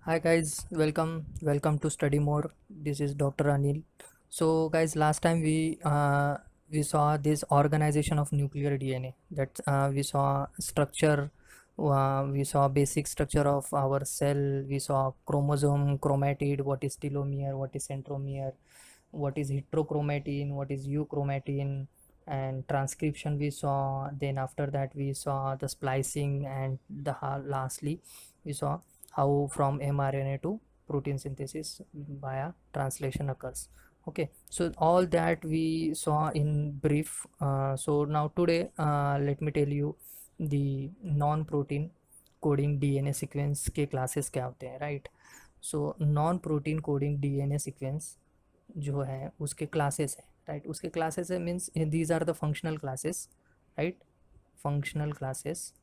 Hi guys, welcome to Study More. This is Dr. Anil. So guys, last time we saw this organization of nuclear DNA. That we saw structure, we saw basic structure of our cell. We saw chromosome, chromatid, what is telomere, what is centromere, what is heterochromatin, what is euchromatin, and transcription we saw. Then after that we saw the splicing, and lastly we saw how from mRNA to protein synthesis via translation occurs. Okay, so all that we saw in brief. So now today let me tell you the non-protein coding DNA sequence के classes क्या होते हैं, right. So non protein coding DNA sequence जो है उसके classes है, right. उसके classes है means these are the functional classes, right. Functional classes.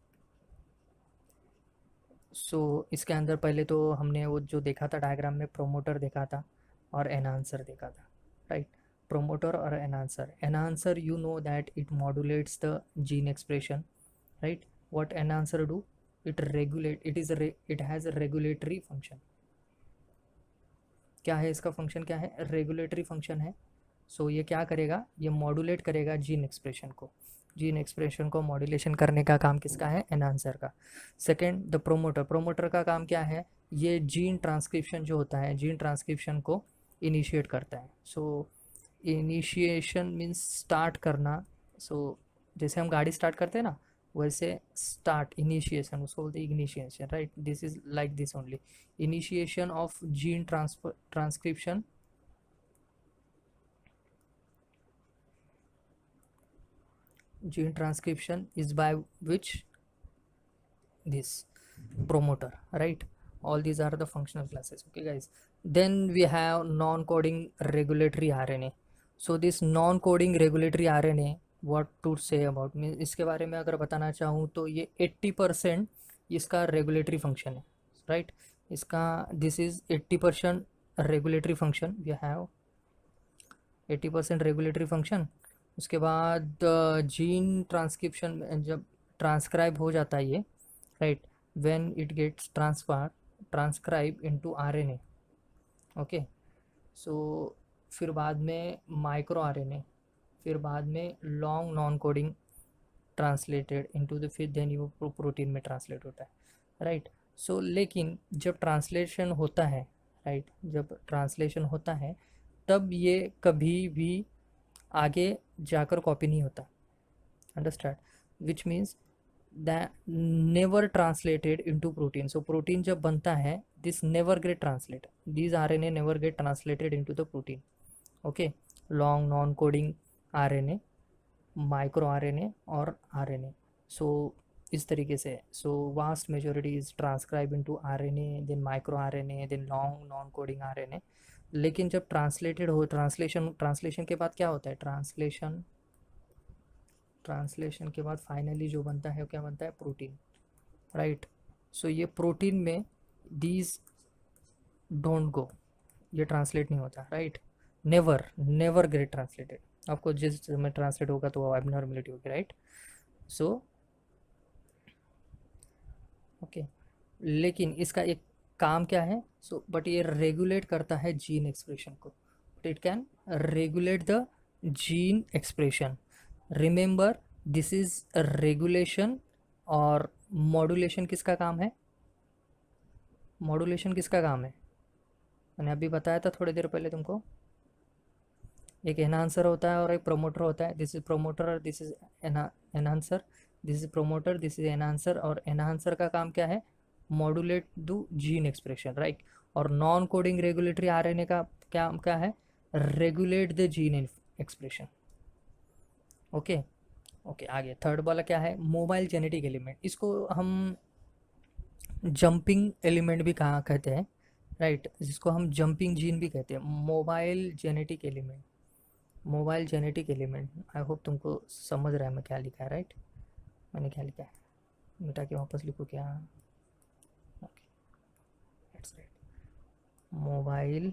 So इसके अंदर पहले तो हमने वो जो देखा था डायग्राम में, प्रोमोटर देखा था और एनहांसर देखा था, राइट. प्रोमोटर और enhancer. Enhancer you know that it modulates the gene expression, right. What enhancer do, it regulate, it has a regulatory function. क्या है इसका फंक्शन, क्या है, रेगुलेटरी फंक्शन है. सो ये क्या करेगा, ये मॉड्यूलेट करेगा जीन एक्सप्रेशन को. जीन एक्सप्रेशन को मॉड्यूलेशन करने का काम किसका है, एनहांसर का. Second the promoter. प्रोमोटर का काम क्या है, ये जीन ट्रांसक्रिप्शन जो होता है, जीन ट्रांसक्रिप्शन को इनिशिएट करता है. सो इनिशिएशन मीन्स स्टार्ट करना. सो जैसे हम गाड़ी स्टार्ट करते हैं ना, वैसे स्टार्ट, इनिशिएशन उसको बोलते हैं, initiation, right. This is like this only. Initiation of gene transcription. Gene transcription is by which, this promoter, right. All these are the functional classes. Okay guys, then we have non-coding regulatory RNA. So this non-coding regulatory RNA, what to say about me, इसके बारे में अगर बताना चाहूँ तो ये 80% इसका regulatory function है, राइट. इसका this is 80% regulatory function. We have 80% regulatory function. उसके बाद जीन ट्रांसक्रिप्शन जब ट्रांसक्राइब हो जाता है ये, right, when it gets transcribe into RNA. Okay, so फिर बाद में माइक्रो आरएनए, फिर बाद में long non coding translated into the, फिर देन ये प्रोटीन में ट्रांसलेट होता है, राइट. सो लेकिन जब ट्रांसलेशन होता है, राइट, जब ट्रांसलेशन होता है तब ये कभी भी आगे जाकर कॉपी नहीं होता. Understand, which means that never translated into protein. So protein जब बनता है, this never get translate, this RNA never get translated into the protein. Okay, long non coding RNA, micro RNA और आरएनए. सो इस तरीके से. So vast majority is transcribe into RNA, then micro RNA, then long non coding RNA. लेकिन जब translated हो, translation के बाद क्या होता है, ट्रांसलेशन के बाद फाइनली जो बनता है, क्या बनता है, प्रोटीन, राइट. सो ये प्रोटीन में दीज डोंट गो, ये ट्रांसलेट नहीं होता, राइट. Never get translated. आपको जिस में ट्रांसलेट होगा तो वो एबनॉर्मलिटी होगी, राइट. सो ओके, लेकिन इसका एक काम क्या है, सो बट ये रेगुलेट करता है जीन एक्सप्रेशन को. It can regulate the gene expression. Remember, this is regulation. और मॉड्यूलेशन किसका काम है, मॉड्यूलेशन किसका काम है, मैंने अभी बताया था थोड़ी देर पहले तुमको. एक एनहांसर होता है और एक प्रोमोटर होता है. दिस इज प्रोमोटर और this is enhancer. This is promoter, this is enhancer. और एनहांसर का काम क्या है, modulate the gene expression, right. और नॉन कोडिंग रेगुलेटरी आरएनए का क्या क्या है, regulate the gene expression. Okay okay, आगे थर्ड वाला क्या है, मोबाइल जेनेटिक एलिमेंट. इसको हम जंपिंग एलिमेंट भी कहा कहते हैं, राइट. जिसको हम जंपिंग जीन भी कहते हैं. Mobile genetic element, mobile genetic element. I hope तुमको समझ रहा है मैं क्या लिखा है, राइट. मैंने क्या लिखा है, मिटा के वापस लिखो क्या. Okay, that's right. Mobile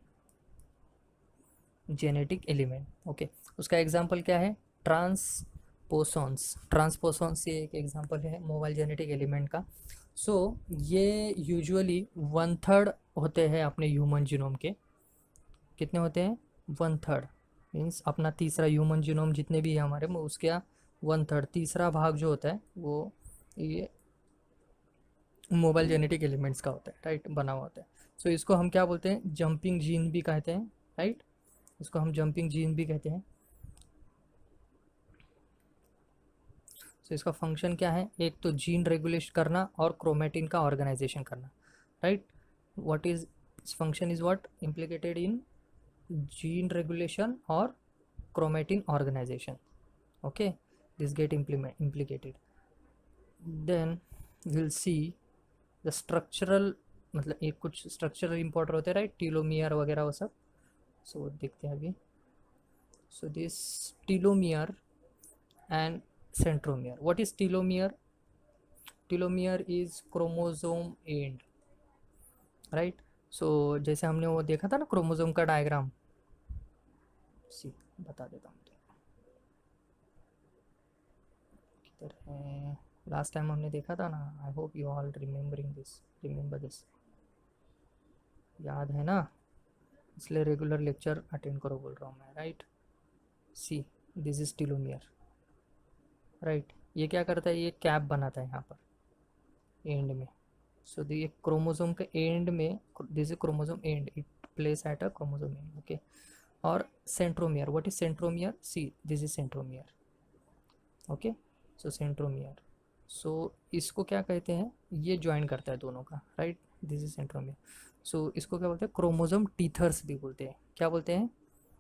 genetic element. Okay, उसका एग्जांपल क्या है, ट्रांसपोसॉन्स. ट्रांसपोसॉन्स ये एक एग्जांपल है मोबाइल जेनेटिक एलिमेंट का. सो ये यूजुअली 1/3 होते हैं अपने ह्यूमन जीनोम के। कितने होते हैं? 1/3 मीन्स अपना तीसरा ह्यूमन जीनोम जितने भी है हमारे में उसके 1/3 तीसरा भाग जो होता है वो ये मोबाइल जेनेटिक एलिमेंट्स का होता है, राइट, बना हुआ होता है। सो इसको हम क्या बोलते हैं? जंपिंग जीन भी कहते हैं, राइट, इसको हम जंपिंग जीन भी कहते हैं। सो इसका फंक्शन क्या है? एक तो जीन रेगुलेट करना और क्रोमेटिन का ऑर्गेनाइजेशन करना, right. What is function is what implicated in gene regulation और chromatin organization. Okay, this get implicated. Then we'll see the structural, मतलब एक कुछ स्ट्रक्चरल इंपॉर्टर होते हैं, राइट, टीलोमियर वगैरह वो सब। सो देखते हैं अभी। So this telomere and centromere. What is telomere? Telomere is chromosome end, right. So जैसे हमने वो देखा था ना क्रोमोसोम का डायग्राम, सी बता देता हूँ किधर है। लास्ट टाइम हमने देखा था ना, I hope you all remember this, याद है ना, इसलिए रेगुलर लेक्चर अटेंड करो बोल रहा हूँ मैं, right. See this is telomere, right. ये क्या करता है? ये कैप बनाता है यहाँ पर एंड में। सो ये क्रोमोसोम के एंड में, this is chromosome end, it place at a chromosome end, okay. और centromere, what is centromere? See this is centromere, okay. So centromere, so इसको क्या कहते हैं? ये ज्वाइन करता है दोनों का, right, this is centromere. So इसको क्या बोलते हैं? क्रोमोसोम टीथर्स भी बोलते हैं। क्या बोलते हैं?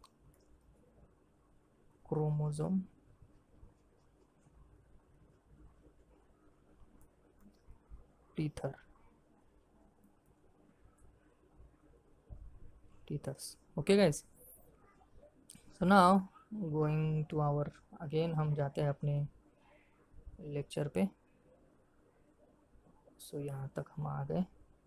Chromosome tether, tethers, okay guys. So now going to our, again हम जाते हैं अपने लेक्चर पे। सो यहाँ तक हम आ गए,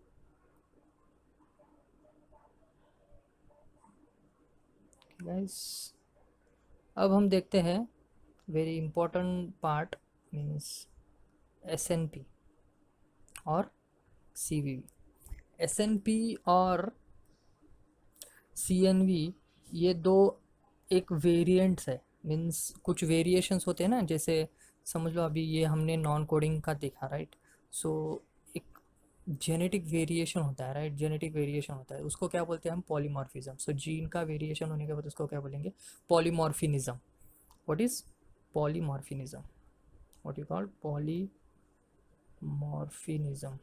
गाइस। अब हम देखते हैं very important part, means SNP और सीवीवी। एसएनपी और सीएनवी ये दो एक वेरिएंट्स है, मीन्स कुछ वेरिएशंस होते हैं ना, जैसे समझ लो अभी ये हमने नॉन कोडिंग का देखा, राइट। सो एक जेनेटिक वेरिएशन होता है, राइट, जेनेटिक वेरिएशन होता है, उसको क्या बोलते हैं हम? पॉलीमॉर्फिज्म। सो जीन का वेरिएशन होने के बाद उसको क्या बोलेंगे? Polymorphism. What is polymorphism? What you call polymorphism,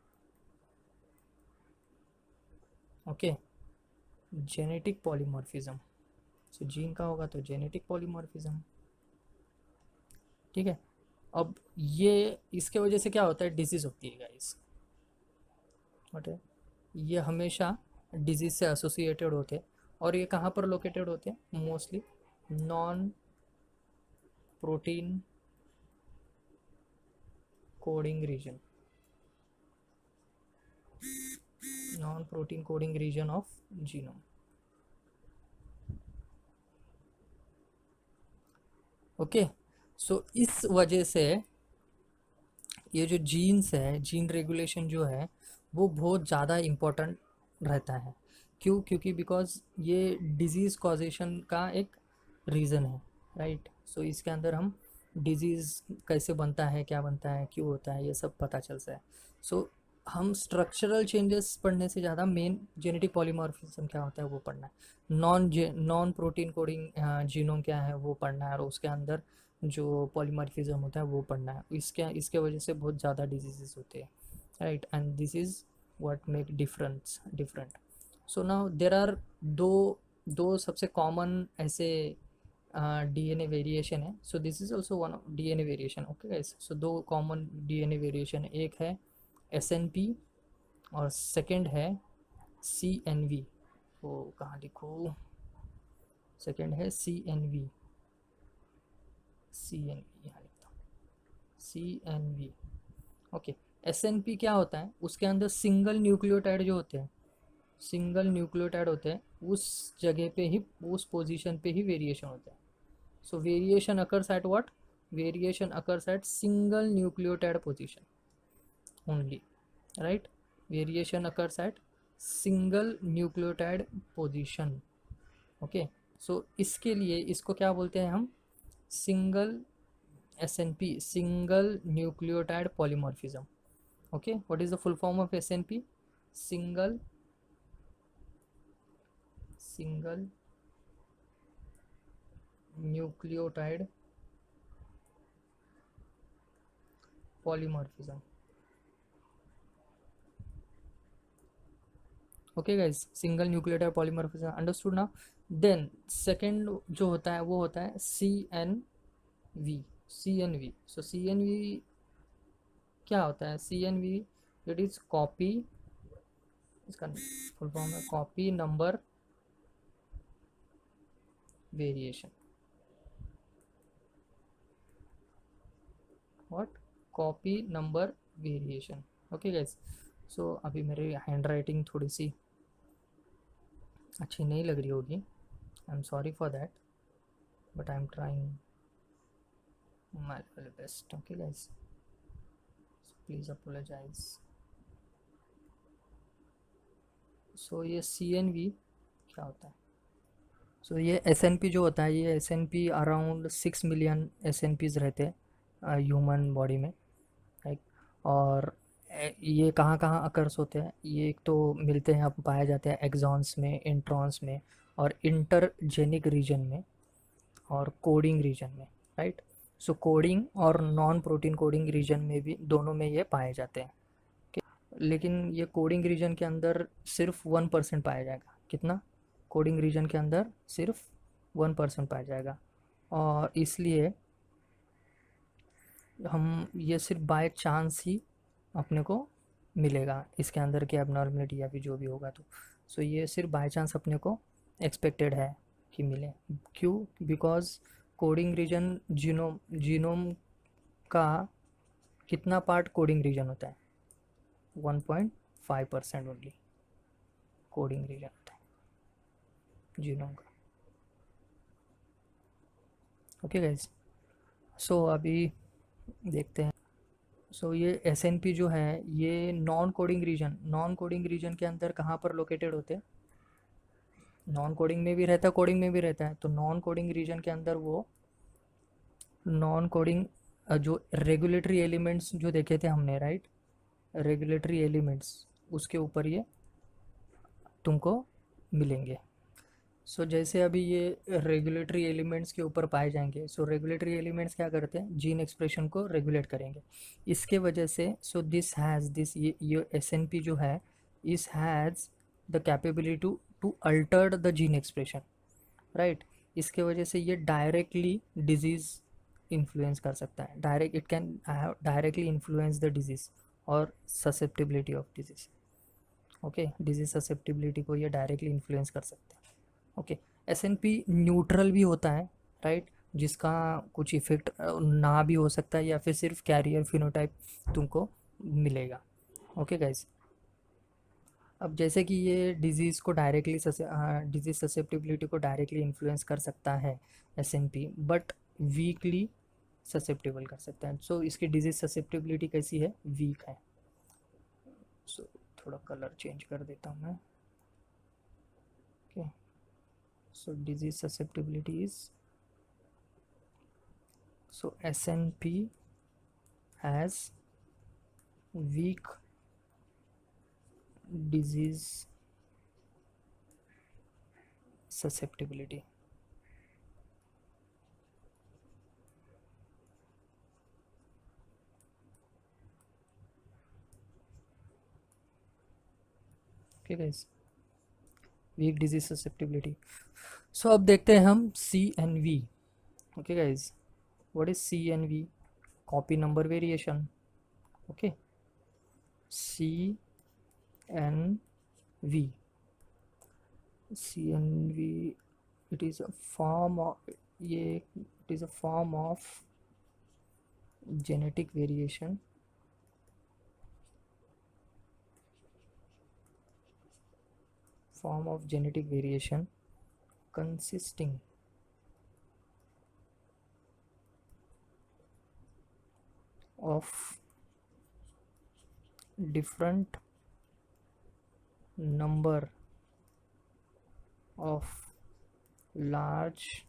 okay. Genetic polymorphism, so gene का होगा तो जेनेटिक पॉलीमॉर्फिज्म, ठीक है। अब ये इसके वजह से क्या होता है? डिजीज़ होती है गाइस, बट ये हमेशा डिजीज़ से एसोसिएटेड होते हैं। और ये कहाँ पर लोकेटेड होते हैं? Mostly non protein coding region, non protein coding region of genome, okay. So इस वजह से ये जो जीन्स है, जीन रेगुलेशन जो है वो बहुत ज़्यादा इम्पोर्टेंट रहता है। क्यों? क्योंकि बिकॉज ये डिजीज़ कॉजेशन का एक रीज़न है, राइट। सो इसके अंदर हम डिजीज़ कैसे बनता है, क्या बनता है, क्यों होता है, ये सब पता चलता है। सो हम स्ट्रक्चरल चेंजेस पढ़ने से ज़्यादा मेन जेनेटिक पॉलीमॉर्फिज्म क्या होता है वो पढ़ना है। नॉन प्रोटीन कोडिंग जीनोम क्या है वो पढ़ना है, और उसके अंदर जो पॉलीमॉर्फिज्म होता है वो पढ़ना है। इसके वजह से बहुत ज़्यादा डिजीजेस होते हैं, right, and this is what make difference different. So now there are दो दो सबसे कॉमन ऐसे डीएनए वेरिएशन है। So this is also one of DNA variation, okay guys. So दो कॉमन डीएनए वेरिएशन है, एक है एसएनपी और सेकंड है सीएनवी। वो कहाँ लिखूँ? सेकंड है सीएनवी, सीएनवी यहाँ लिखता हूँ, सीएनवी, ओके। एसएनपी क्या होता है? उसके अंदर सिंगल न्यूक्लियोटाइड जो होते हैं, सिंगल न्यूक्लियोटाइड होते हैं, उस जगह पे ही, उस पोजीशन पे ही वेरिएशन होता है। So variation occurs at what? Variation occurs at single nucleotide position, only, right? Variation occurs at single nucleotide position. Okay, so इसके लिए इसको क्या बोलते हैं हम? Single SNP, single nucleotide polymorphism. Okay, what is the full form of SNP? Single nucleotide polymorphism. Okay guys, single nucleotide polymorphism, understood now? Then second जो होता है वो होता है CNV. So CNV क्या होता है? CNV, इट इज कॉपी, इसका फुल फॉर्म है copy number variation. What? Copy number variation. Okay guys, so अभी मेरी हैंड राइटिंग थोड़ी सी अच्छी नहीं लग रही होगी, I am sorry for that, but I am trying my level best. Okay guys, please apologize. So ये CNV क्या होता है? सो ये SNP जो होता है, ये SNP अराउंड 6 मिलियन SNPs रहते हैं ह्यूमन बॉडी में, राइट? और ये कहाँ कहाँ अकर्स होते हैं? ये एक तो मिलते हैं, अब पाए जाते हैं एक्सॉन्स में, इंट्रॉन्स में, और इंटरजेनिक रीजन में, और कोडिंग रीजन में, राइट? सो कोडिंग और नॉन प्रोटीन कोडिंग रीजन में भी, दोनों में ये पाए जाते हैं. लेकिन ये कोडिंग रीजन के अंदर सिर्फ 1% पाया जाएगा. कितना? कोडिंग रीजन के अंदर सिर्फ 1% पाया जाएगा, और इसलिए हम ये सिर्फ बाय चांस ही अपने को मिलेगा इसके अंदर की एबनॉर्मलिटी या फिर जो भी होगा. तो सो ये सिर्फ बाय चांस अपने को एक्सपेक्टेड है कि मिले. क्यों? बिकॉज कोडिंग रीजन, जीनोम का कितना पार्ट कोडिंग रीजन होता है? 1.5% ओनली कोडिंग रीजन होता है जीनोम का. ओके गाइज, सो अभी देखते हैं. सो ये SNP जो है, ये नॉन कोडिंग रीजन के अंदर कहाँ पर लोकेटेड होते हैं? नॉन कोडिंग में भी रहता है, कोडिंग में भी रहता है. तो नॉन कोडिंग रीजन के अंदर वो नॉन कोडिंग जो रेगुलेटरी एलिमेंट्स जो देखे थे हमने, राइट? रेगुलेटरी एलिमेंट्स, उसके ऊपर ये तुमको मिलेंगे. सो जैसे अभी ये रेगुलेटरी एलिमेंट्स के ऊपर पाए जाएंगे, सो रेगुलेटरी एलिमेंट्स क्या करते हैं? जीन एक्सप्रेशन को रेगुलेट करेंगे. इसके वजह से सो दिस हैज़ दिस, ये SNP जो है, is has the capability to alter the gene expression, right? इसके वजह से ये डायरेक्टली डिजीज़ इन्फ्लुएंस कर सकता है. It can directly influence the disease और susceptibility of disease. Okay, disease susceptibility को ये डायरेक्टली इन्फ्लुएंस कर सकता है. ओके, SNP न्यूट्रल भी होता है, राइट? जिसका कुछ इफेक्ट ना भी हो सकता है, या फिर सिर्फ कैरियर फिनोटाइप तुमको मिलेगा. ओके गाइज, अब जैसे कि ये डिजीज़ को डायरेक्टली डिजीज़ ससेप्टिबिलिटी को डायरेक्टली इन्फ्लुएंस कर सकता है SNP, बट वीकली ससेप्टेबल कर सकता है. सो इसकी डिजीज़ ससेप्टिबिलिटी कैसी है? वीक है. सो थोड़ा कलर चेंज कर देता हूँ मैं. Okay, so disease susceptibility is, so SNP has weak disease susceptibility. okay guys, weak disease susceptibility. So अब देखते हैं हम CNV. Okay guys, what is CNV? Copy number variation. Okay, CNV it is a form of, ये it is a form of genetic variation consisting of different number of large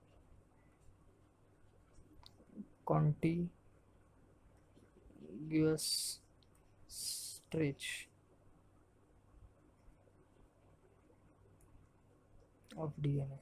contiguous stretch of DNA.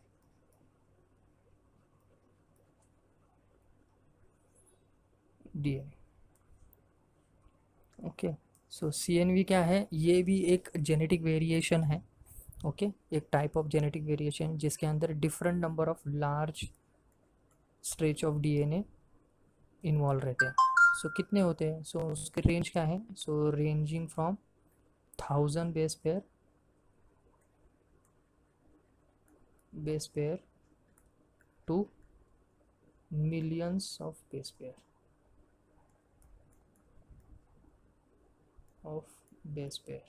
Okay, so CNV क्या है? ये भी एक genetic variation है. Okay, एक type of genetic variation जिसके अंदर different number of large stretch of DNA involve रहते हैं. सो कितने होते हैं? सो उसके रेंज क्या है? So ranging from 1000 base pair to millions of base pair of base pair.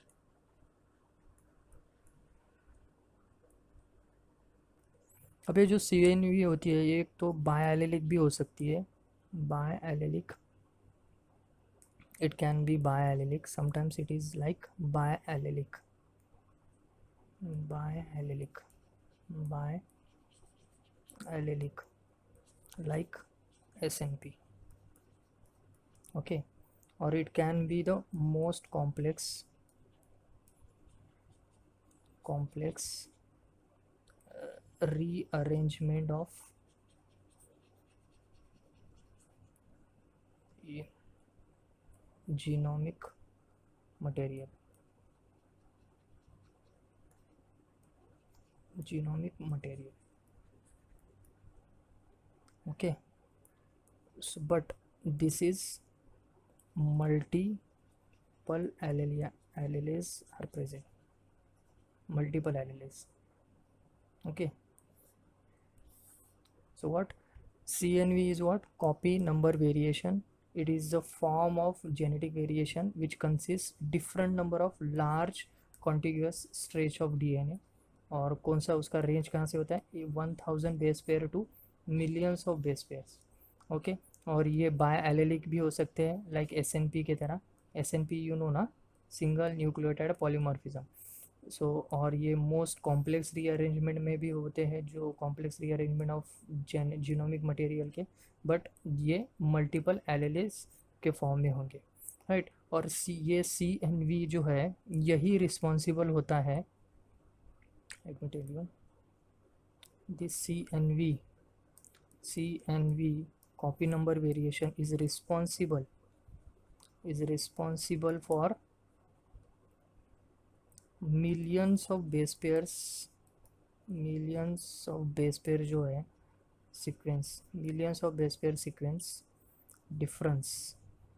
अब ये जो CNV होती है ये तो बायएलेलिक भी हो सकती है. बायएलेलिक, it can be biallelic, sometimes it is like biallelic like SNP. Okay, or it can be the most complex rearrangement of genomic material. Okay, so, but this is multiple alleles are present. Multiple alleles. Okay, so what CNV is? What? Copy number variation. It is the form of genetic variation which consists different number of large contiguous stretch of DNA. और कौन सा उसका range कहाँ से होता है? 1000 base pair to millions of base pairs. Okay, और ये बायएलेलिक भी हो सकते हैं लाइक SNP के तरह. SNP यू नो ना, सिंगल न्यूक्लियोटाइड पॉलीमॉर्फिज्म. सो और ये मोस्ट कॉम्प्लेक्स रीअरेंजमेंट में भी होते हैं, जो complex rearrangement of genomic material के, बट ये मल्टीपल एलेलेस के फॉर्म में होंगे, राइट. और ये CNV जो है यही रिस्पॉन्सिबल होता है. let me tell you, this CNV copy number variation is responsible for millions of base pairs जो है sequence, millions of base pair sequence difference.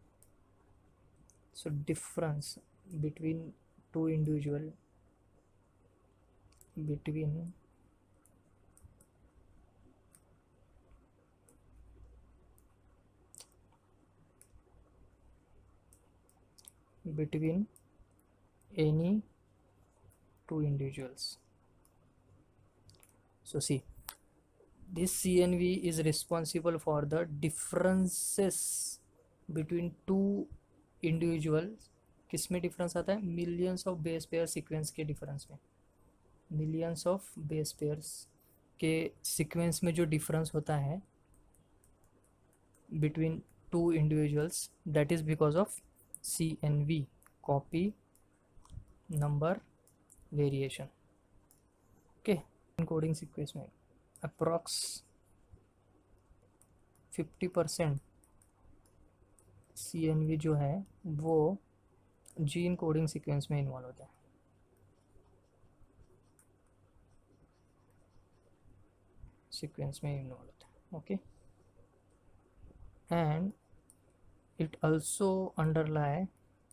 So difference between two individual, between any two individuals. So see, this CNV is responsible for the differences between two individuals. किसमें difference आता है? Millions of base pair sequence के difference में. Millions of base pairs के sequence में जो difference होता है between two individuals, that is because of CNV, copy number variation. Okay, coding sequence में अप्रॉक्स 50% CNV जो है वो जीन कोडिंग सीक्वेंस में इन्वॉल्व होता है. Okay, and it also underlie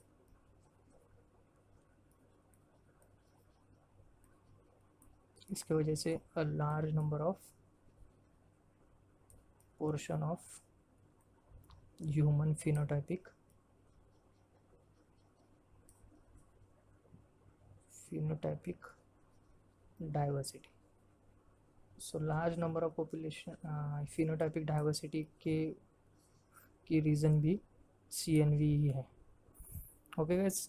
इसके वजह से a large number of portion of human phenotypic diversity. So large number of population phenotypic diversity की रीज़न भी CNV ही है. ओके गाइस,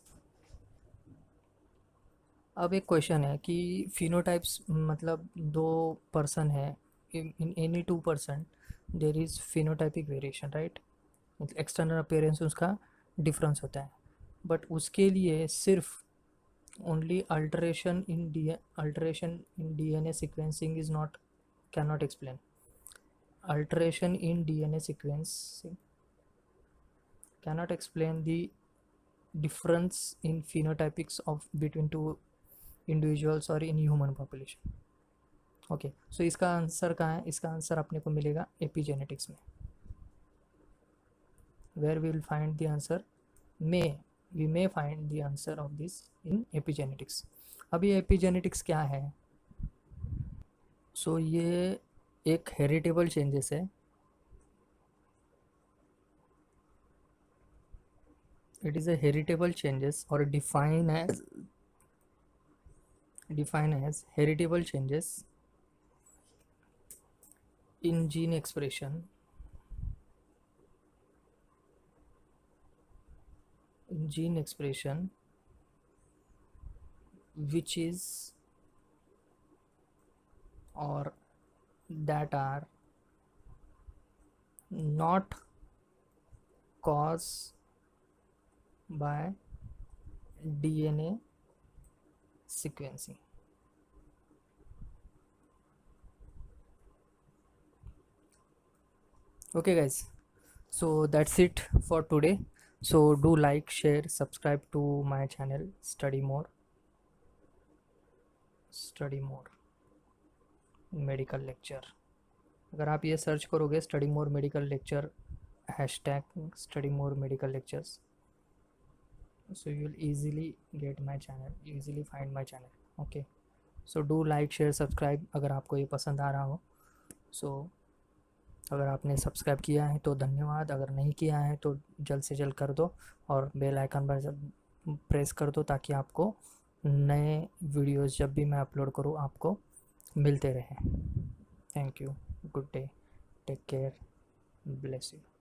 अब एक क्वेश्चन है कि फिनोटाइप्स मतलब दो पर्सन है, in any two person there is phenotypic variation, right. External appearance उसका डिफरेंस होता है, बट उसके लिए सिर्फ only alteration in DNA sequencing is not cannot explain. Alteration in DNA sequencing cannot explain the difference in phenotypics of between two individuals or in human population. Okay, so इसका answer कहाँ है? इसका answer अपने को मिलेगा epigenetics में, where we will find the answer, we may find the answer of this in epigenetics. अब ये एपिजेनेटिक्स क्या है? सो ये एक हेरिटेबल चेंजेस है, it is a heritable changes or defined as heritable changes in gene expression which is or that are not caused by DNA sequencing. Okay guys, so that's it for today. So do like, share, subscribe to my channel study more medical lecture. अगर आप ये search करोगे study more medical lecture hashtag study more medical lectures, so you will easily get my channel, easily find my channel. Okay, so do like, share, subscribe अगर आपको ये पसंद आ रहा हो। so अगर आपने सब्सक्राइब किया है तो धन्यवाद, अगर नहीं किया है तो जल्द से जल्द कर दो और बेल आइकन पर प्रेस कर दो ताकि आपको नए वीडियोस जब भी मैं अपलोड करूँ आपको मिलते रहें। Thank you, good day, take care, bless you.